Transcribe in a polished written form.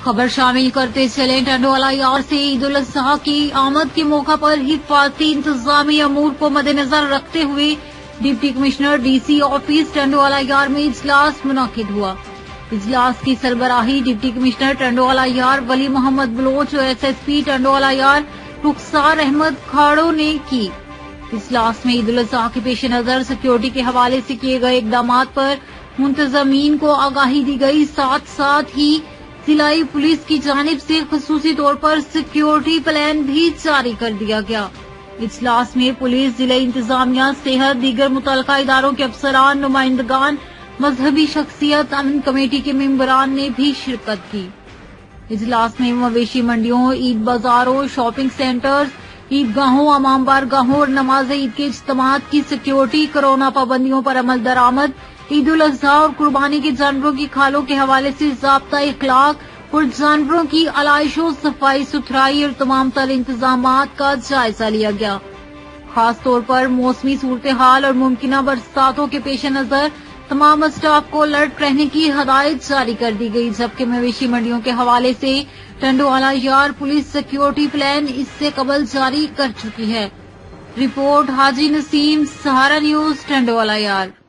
खबर शामिल करते चले टंडवाला यार से ईद उल अजहा की आमद के मौका पर हिफाजती इंतजामी अमूर को मद्देनजर रखते हुए deputy commissioner DC office Tando Allahyar में इजलास मुनाकिद हुआ। इजलास की सरबराही डिप्टी कमिश्नर टंडवाला यार वली मोहम्मद बलोच और एसएसपी टंडवाला यार रुखसार अहमद खाड़ो ने की। इजलास में ईद उल अजहा के पेश नजर सिक्योरिटी के हवाले से किए गए इकदाम पर मुंतजमीन को आगाही दी गई। साथ साथ ही जिलाई पुलिस की जानिब से खुसूसी तौर पर सिक्योरिटी प्लान भी जारी कर दिया गया। इजलास में पुलिस, जिला इंतजामिया, सेहत, दीगर मुतल्लिका इदारों के अफसरान, नुमाइंदगान, मजहबी शख्सियत, अमन कमेटी के मेंबरान ने भी शिरकत की। इजलास में मवेशी मंडियों, ईद बाजारों, शॉपिंग सेंटर्स, ईदगाहों, अमाम बारगाहों और नमाज ईद के इज्तिमात की सिक्योरिटी, कोरोना पाबंदियों पर अमल दरामद, ईद उल अजहा और कुर्बानी के जानवरों की खालों के हवाले से ज़ाब्ता इखलाक और जानवरों की आलाइशों, सफाई सुथराई और तमाम तर इंतजामात का जायजा लिया गया। खास तौर पर मौसमी सूरत हाल और मुमकिना बरसातों के पेश नजर तमाम स्टाफ को अलर्ट रहने की हदायत जारी कर दी गई। जबकि मवेशी मंडियों के हवाले से टंडवाला यार पुलिस सिक्योरिटी प्लान इससे कबल जारी कर चुकी है। रिपोर्ट हाजी नसीम, सहारा न्यूज, टंडवाला यार।